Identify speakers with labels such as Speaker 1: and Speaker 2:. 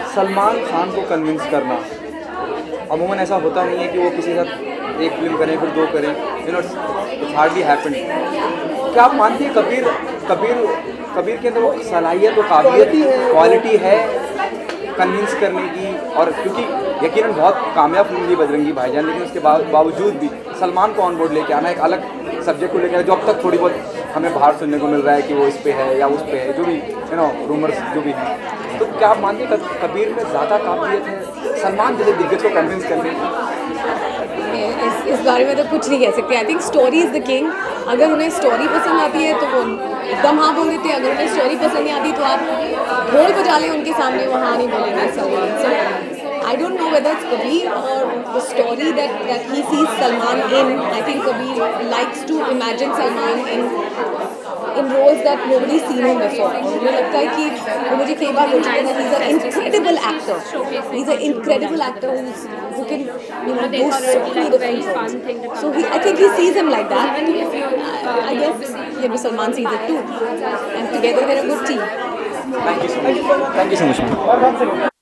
Speaker 1: सलमान खान को कन्विंस करना अमूमन ऐसा होता नहीं है कि वो किसी के साथ एक फिल्म करें फिर दो करें, इट्स हार्डली हैपन। क्या आप मानती हैं कबीर के अंदर वो सलाहियत और काबिलियत क्वालिटी है कन्विंस करने की? और क्योंकि यकीनन बहुत कामयाब फिल्म थी बजरंगी भाईजान, लेकिन उसके बावजूद भी सलमान को ऑन बोर्ड लेके आना, एक अलग सब्जेक्ट को लेकर जो अब तक थोड़ी बहुत हमें बाहर सुनने को मिल रहा है कि वो इस पे है या उस पे है, जो भी रूमर्स जो भी हैं, तो क्या आप मानते हैं कबीर में ज़्यादा काबिलियत है सलमान जैसे दिग्गज को कन्विंस करने की?
Speaker 2: इस बारे में तो कुछ नहीं कह सकते। I think story is the king. अगर उन्हें स्टोरी पसंद आती है तो वो एकदम हाँ बोल देते हैं, अगर उन्हें स्टोरी पसंद नहीं आती तो आप ढोल बजा लें उनके सामने, वो हाँ नहीं बोलेंगे Salman. So I don't know whether it's Kabir और the story that he sees Salman in. I think Kabir likes to imagine Salman in roles that nobody seen him before. मुझे लगता है कि वो मुझे कई बार बोल चुके हैं he is a incredible actor, he is a incredible actor who can do so many different roles. So I think he sees him like that. I guess Salman sees it too, and together they're a good team.
Speaker 1: Thank you so much. Thank you so much.